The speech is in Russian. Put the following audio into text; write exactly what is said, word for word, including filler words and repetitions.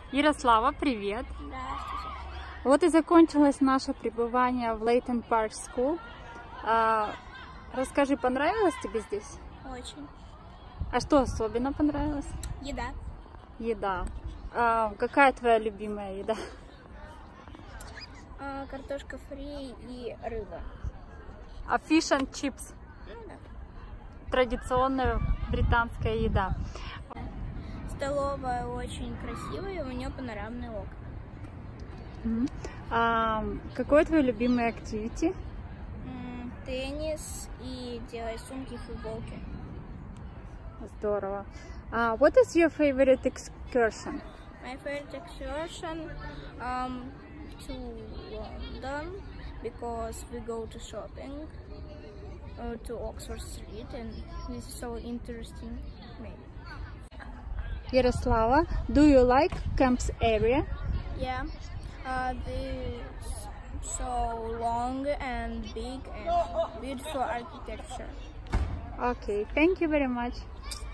Ярослава, привет! Здравствуйте. Вот и закончилось наше пребывание в Leighton Park School. А, расскажи, понравилось тебе здесь? Очень. А что особенно понравилось? Еда. Еда. А, какая твоя любимая еда? А, картошка фри и рыба. А fish and chips? Ну да. Традиционная британская еда. Столовая очень красивая, у нее панорамный окна. Мгм. А, какое твое любимое activity? М, Теннис и делать сумки и футболки. Здорово. А, what is your favorite excursion? My favorite excursion um, to London because we go to shopping uh, to Oxford Street and this is so interesting. Maybe. Ярослава, do you like Camps area? Yeah, uh, this so long and big and beautiful architecture. Okay, thank you very much.